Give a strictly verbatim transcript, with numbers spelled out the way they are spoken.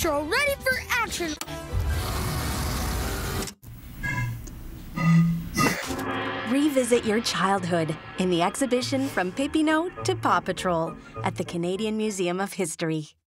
Patrol, ready for action! Revisit your childhood in the exhibition From Pepinot to PAW Patrol at the Canadian Museum of History.